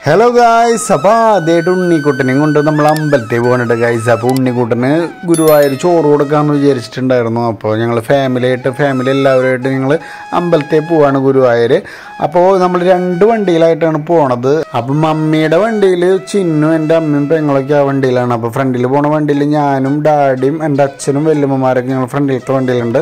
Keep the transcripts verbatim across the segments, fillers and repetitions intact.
Hello guys, അപ്പോൾ ആദ്യമായിട്ട് ഉണ്ണിക്കുട്ടനെയും കൊണ്ട് നമ്മൾ അമ്പലത്തിൽ പോകുന്നുണ്ട് ഗായ്സ്. അപ്പോൾ ഉണ്ണിക്കുട്ടന് ഗുരുവായൂർ ചോറ് കൊടുക്കാമെന്ന് വിചാരിച്ചിട്ടുണ്ടായിരുന്നു. അപ്പോൾ ഞങ്ങൾ ഫാമിലിയായിട്ട് ഫാമിലി എല്ലാവരുമായിട്ട് ഞങ്ങൾ അമ്പലത്തിൽ പോവാണ് ഗുരുവായൂർ. അപ്പോൾ നമ്മൾ രണ്ട് വണ്ടിയിലായിട്ടാണ് പോണത്. അപ്പം മമ്മിയുടെ വണ്ടിയിൽ ചിന്നും എൻ്റെ അമ്മയും പെങ്ങളൊക്കെ ആ വണ്ടിയിലാണ്. അപ്പോൾ ഫ്രണ്ടിൽ പോണ വണ്ടിയിൽ ഞാനും ഡാഡിയും എൻ്റെ അച്ഛനും വല്യമ്മമാരൊക്കെ ഞങ്ങൾ ഫ്രണ്ടിലത്തെ വണ്ടിയിലുണ്ട്.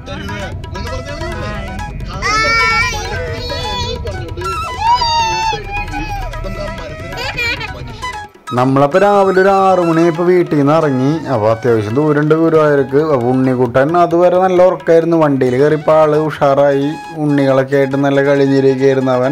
നമ്മളപ്പോൾ രാവിലെ ഒരു ആറു മണിയായപ്പോൾ വീട്ടിൽ നിന്ന് ഇറങ്ങി. അപ്പോൾ അത്യാവശ്യം ദൂരമുണ്ട് ഗുരുവായൂർക്ക്. അപ്പോൾ ഉണ്ണിക്കുട്ടൻ അതുവരെ നല്ല ഉറക്കമായിരുന്നു. വണ്ടിയിൽ കയറിയപ്പോൾ ആള് ഉഷാറായി, ഉണ്ണികളൊക്കെ ആയിട്ട് നല്ല കളിഞ്ഞിരിക്കുകയായിരുന്നു അവൻ.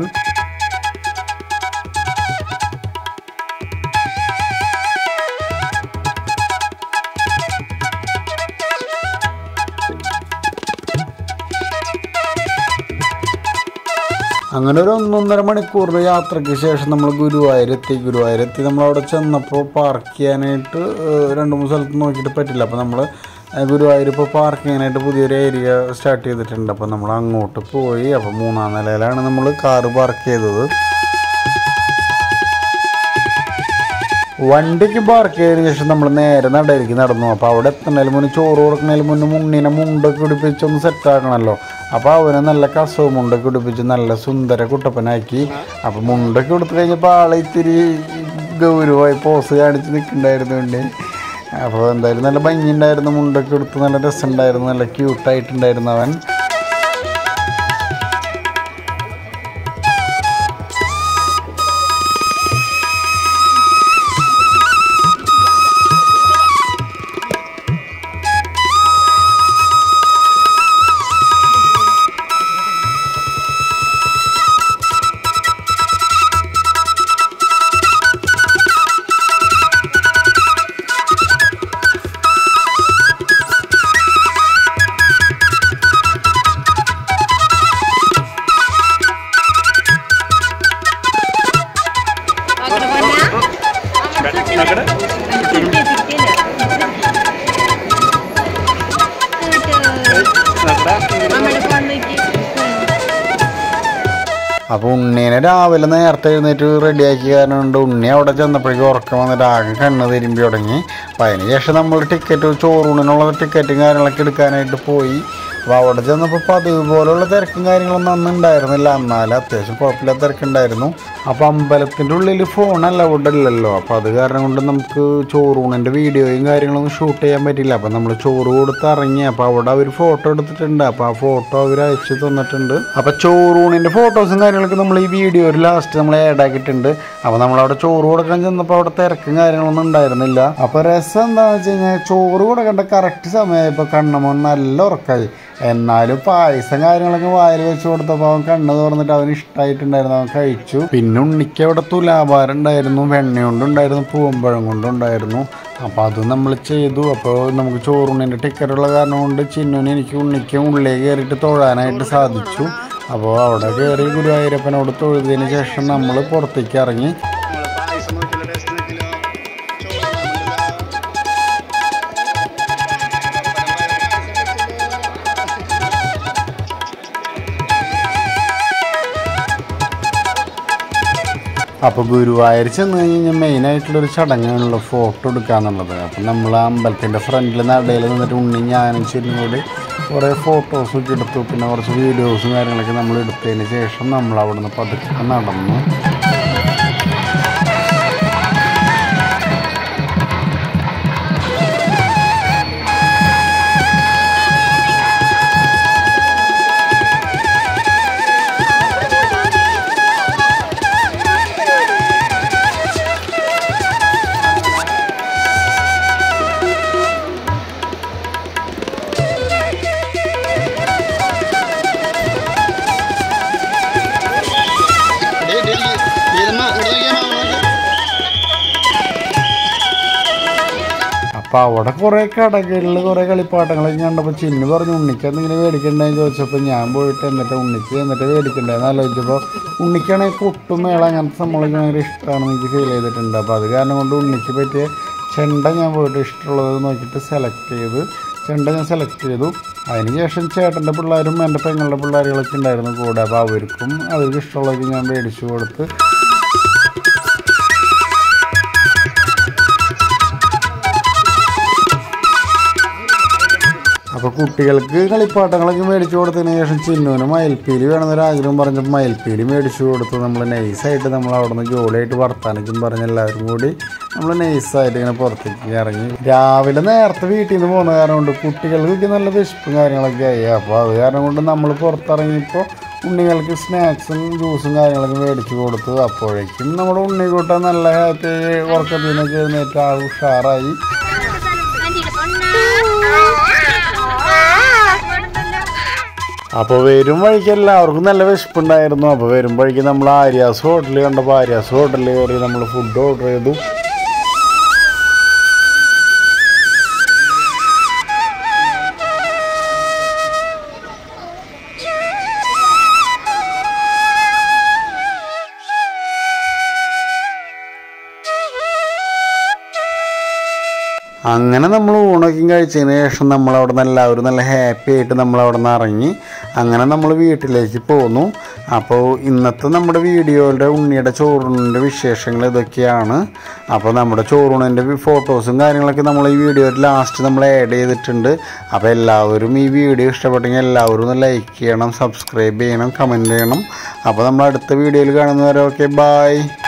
അങ്ങനെ ഒരു ഒന്നൊന്നര മണിക്കൂറിന് യാത്രയ്ക്ക് ശേഷം നമ്മൾ ഗുരുവായൂരെത്തി. ഗുരുവായൂരെത്തി നമ്മളവിടെ ചെന്നപ്പോൾ പാർക്ക് ചെയ്യാനായിട്ട് രണ്ട് മൂന്ന് സ്ഥലത്ത് നോക്കിയിട്ട് പറ്റില്ല. അപ്പോൾ നമ്മൾ ഗുരുവായൂർ ഇപ്പോൾ പാർക്ക് ചെയ്യാനായിട്ട് പുതിയൊരു ഏരിയ സ്റ്റാർട്ട് ചെയ്തിട്ടുണ്ട്. അപ്പോൾ നമ്മൾ അങ്ങോട്ട് പോയി. അപ്പോൾ മൂന്നാം നിലയിലാണ് നമ്മൾ കാറ് പാർക്ക് ചെയ്തത്. വണ്ടിക്ക് പാർക്ക് ചെയ്തതിന് ശേഷം നമ്മൾ നേരെ നടയിലേക്ക് നടന്നു. അപ്പോൾ അവിടെ എത്തുന്നതിന് മുന്നേ ചോറ് കൊടുക്കുന്നതിന് മുന്നേ മുണ്ണിനെ മുണ്ടൊക്കെ ഉടിപ്പിച്ചൊന്ന് സെറ്റാക്കണമല്ലോ. അപ്പോൾ അവനെ നല്ല കസവ് മുണ്ടൊക്കെ ഉടിപ്പിച്ച് നല്ല സുന്ദര കുട്ടപ്പനാക്കി. അപ്പോൾ മുണ്ടൊക്കെ കൊടുത്തു കഴിഞ്ഞപ്പോൾ ആളെ ഇത്തിരി ഗൗരവമായി പോസ് കാണിച്ച് നിൽക്കുന്നുണ്ടായിരുന്നുണ്ട്. അപ്പോൾ എന്തായാലും നല്ല ഭംഗിയുണ്ടായിരുന്നു. മുണ്ടൊക്കെ കൊടുത്ത് നല്ല രസമുണ്ടായിരുന്നു, നല്ല ക്യൂട്ടായിട്ടുണ്ടായിരുന്നു അവൻ. അപ്പോൾ ഉണ്ണീനെ രാവിലെ നേരത്തെ എഴുന്നേറ്റ് റെഡിയാക്കി കാരണം കൊണ്ട് ഉണ്ണി അവിടെ ചെന്നപ്പോഴേക്കും ഉറക്കം വന്നിട്ട് ആകെ കണ്ണ് തിരുമ്പി തുടങ്ങി. അപ്പോൾ അതിന് ശേഷം നമ്മൾ ടിക്കറ്റ് ചോറൂണിനുള്ള ടിക്കറ്റും കാര്യങ്ങളൊക്കെ എടുക്കാനായിട്ട് പോയി. അപ്പോൾ അവിടെ ചെന്നപ്പോൾ പതിവ് പോലുള്ള തിരക്കും കാര്യങ്ങളൊന്നും അന്ന് ഉണ്ടായിരുന്നില്ല. എന്നാലും അത്യാവശ്യം കുഴപ്പമില്ലാത്ത തിരക്കുണ്ടായിരുന്നു. അപ്പോൾ അമ്പലത്തിൻ്റെ ഉള്ളിൽ ഫോൺ അലൗഡ് അല്ലല്ലോ. അപ്പോൾ അത് കാരണം കൊണ്ട് നമുക്ക് ചോറൂണിൻ്റെ വീഡിയോയും കാര്യങ്ങളൊന്നും ഷൂട്ട് ചെയ്യാൻ പറ്റില്ല. അപ്പോൾ നമ്മൾ ചോറ് കൊടുത്ത് ഇറങ്ങി. അപ്പോൾ അവിടെ അവർ ഫോട്ടോ എടുത്തിട്ടുണ്ട്. അപ്പോൾ ആ ഫോട്ടോ അവർ അയച്ചു തന്നിട്ടുണ്ട്. അപ്പോൾ ചോറൂണിൻ്റെ ഫോട്ടോസും കാര്യങ്ങളൊക്കെ നമ്മൾ ഈ വീഡിയോയിൽ ലാസ്റ്റ് നമ്മൾ ആഡ് ആക്കിയിട്ടുണ്ട്. അപ്പോൾ നമ്മളവിടെ ചോറ് കൊടുക്കാൻ ചെന്നപ്പോൾ അവിടെ തിരക്കും കാര്യങ്ങളൊന്നും ഉണ്ടായിരുന്നില്ല. അപ്പോൾ രസം എന്താണെന്ന് വെച്ച് കഴിഞ്ഞാൽ ചോറ് കൊടുക്കേണ്ട കറക്റ്റ് സമയമായപ്പോൾ കണ്ണമോൻ നല്ല ഉറക്കായി. എന്നാലും പായസം കാര്യങ്ങളൊക്കെ വായിൽ വെച്ച് കൊടുത്തപ്പോൾ അവൻ കണ്ണ് തുറന്നിട്ട് അവന് ഇഷ്ടമായിട്ടുണ്ടായിരുന്നു, അവൻ കഴിച്ചു. പിന്നെ ഉണ്ണിക്ക് അവിടെ തുലാഭാരം ഉണ്ടായിരുന്നു, വെണ്ണയുണ്ടുണ്ടായിരുന്നു, പൂവമ്പഴം കൊണ്ടുണ്ടായിരുന്നു. അപ്പോൾ അത് നമ്മൾ ചെയ്തു. അപ്പോൾ നമുക്ക് ചോറൂണിൻ്റെ ടിക്കറ്റുള്ള കാരണം കൊണ്ട് ചിന്നുവിന് എനിക്ക് ഉണ്ണിക്കും ഉള്ളിലേക്ക് കയറിയിട്ട് തൊഴാനായിട്ട് സാധിച്ചു. അപ്പോൾ അവിടെ കയറി ഗുരുവായൂരപ്പനോട് തൊഴുതിന് ശേഷം നമ്മൾ പുറത്തേക്ക് ഇറങ്ങി. അപ്പോൾ ഗുരുവായൂർ ചെന്ന് കഴിഞ്ഞ് കഴിഞ്ഞാൽ മെയിനായിട്ടുള്ളൊരു ചടങ്ങാണല്ലോ ഫോട്ടോ എടുക്കുക എന്നുള്ളത്. അപ്പം നമ്മൾ ആ അമ്പലത്തിൻ്റെ ഫ്രണ്ടിൽ നടയിൽ നിന്നിട്ട് ഉണ്ണി ഞാനും ശരിയും കൂടി കുറേ ഫോട്ടോസൊക്കെ എടുത്തു. പിന്നെ കുറച്ച് വീഡിയോസും കാര്യങ്ങളൊക്കെ നമ്മൾ എടുത്തതിന് ശേഷം നമ്മൾ അവിടെ നിന്ന് പതുക്കെ നടന്നു. അപ്പോൾ അവിടെ കുറേ കടകളിൽ കുറേ കളിപ്പാട്ടങ്ങളൊക്കെ കണ്ടപ്പോൾ ചിന്നു പറഞ്ഞു ഉണ്ണിക്ക് എന്തെങ്കിലും മേടിക്കണ്ടെന്ന് ചോദിച്ചപ്പോൾ ഞാൻ പോയിട്ട് എന്നിട്ട് ഉണ്ണിക്ക് എന്നിട്ട് മേടിക്കണ്ടെന്ന് ആലോചിച്ചപ്പോൾ ഉണ്ണിക്കാണെങ്കിൽ കൊട്ടുമേള അങ്ങനത്തെ സംഭവങ്ങളൊക്കെ ഭയങ്കര ഇഷ്ടമാണെന്ന് എനിക്ക് ഫീൽ ചെയ്തിട്ടുണ്ട്. അപ്പോൾ അത് കാരണം കൊണ്ട് ഉണ്ണിക്ക് പറ്റിയ ചെണ്ട ഞാൻ പോയിട്ട് ഇഷ്ടമുള്ളത് നോക്കിയിട്ട് സെലക്ട് ചെയ്ത് ചെണ്ട ഞാൻ സെലക്ട് ചെയ്തു. അതിന് ശേഷം ചേട്ടൻ്റെ പിള്ളേരും എൻ്റെ പെങ്ങളുടെ പിള്ളേരുകളൊക്കെ ഉണ്ടായിരുന്നു കൂടെ. അപ്പോൾ അവർക്കും അവർക്ക് ഇഷ്ടമുള്ളതൊക്കെ ഞാൻ മേടിച്ചു കൊടുത്ത് കുട്ടികൾക്ക് കളിപ്പാട്ടങ്ങളൊക്കെ മേടിച്ചു കൊടുത്തതിന് ശേഷം ചിന്നുവിന് മയിൽപ്പീലി വേണമെന്നൊരു ആഗ്രഹം പറഞ്ഞപ്പോൾ മയിൽപ്പീലി മേടിച്ചു കൊടുത്ത് നമ്മൾ നൈസായിട്ട് നമ്മൾ അവിടെ നിന്ന് ജോലിയായിട്ട് വർത്താനക്കും പറഞ്ഞ് എല്ലാവരും കൂടി നമ്മൾ നൈസായിട്ട് ഇങ്ങനെ പുറത്തേക്ക് ഇറങ്ങി. രാവിലെ നേരത്തെ വീട്ടിൽ നിന്ന് പോകുന്ന കാരണം കൊണ്ട് കുട്ടികൾക്കൊക്കെ നല്ല വിശപ്പും കാര്യങ്ങളൊക്കെ ആയി. അപ്പോൾ അത് കാരണം കൊണ്ട് നമ്മൾ പുറത്തിറങ്ങിയപ്പോൾ ഉണ്ണികൾക്ക് സ്നാക്സും ജ്യൂസും കാര്യങ്ങളൊക്കെ മേടിച്ചു കൊടുത്തു. അപ്പോഴേക്കും നമ്മുടെ ഉണ്ണിക്കൂട്ടൻ നല്ല ഹാപ്പി ഉറക്കത്തിൽ നിന്നൊക്കെ എഴുന്നേറ്റ് ആൾ ഉഷാറായി. അപ്പോൾ വരും വഴിക്ക് എല്ലാവർക്കും നല്ല വിശപ്പുണ്ടായിരുന്നു. അപ്പോൾ വരും വഴിക്ക് നമ്മൾ ആര്യാസ് ഹോട്ടലിൽ കണ്ടപ്പോൾ ആര്യാസ് ഹോട്ടലിൽ കയറി നമ്മൾ ഫുഡ് ഓർഡർ ചെയ്തു. അങ്ങനെ നമ്മൾ ഊണൊക്കെ കഴിച്ചതിന് ശേഷം നമ്മളവിടെ നിന്ന് എല്ലാവരും നല്ല ഹാപ്പി ആയിട്ട് നമ്മളവിടെ നിന്ന് ഇറങ്ങി. അങ്ങനെ നമ്മൾ വീട്ടിലേക്ക് പോന്നു. അപ്പോൾ ഇന്നത്തെ നമ്മുടെ വീഡിയോയുടെ ഉണ്ണിയുടെ ചോറൂണിൻ്റെ വിശേഷങ്ങൾ ഇതൊക്കെയാണ്. അപ്പോൾ നമ്മുടെ ചോറൂണിൻ്റെ ഫോട്ടോസും കാര്യങ്ങളൊക്കെ നമ്മൾ ഈ വീഡിയോയിൽ ലാസ്റ്റ് നമ്മൾ ആഡ് ചെയ്തിട്ടുണ്ട്. അപ്പോൾ എല്ലാവരും ഈ വീഡിയോ ഇഷ്ടപ്പെട്ടെങ്കിൽ എല്ലാവരും ഒന്ന് ലൈക്ക് ചെയ്യണം, സബ്സ്ക്രൈബ് ചെയ്യണം, കമൻറ്റ് ചെയ്യണം. അപ്പോൾ നമ്മൾ അടുത്ത വീഡിയോയിൽ കാണുന്നവരെ ഓക്കെ, ബായ്.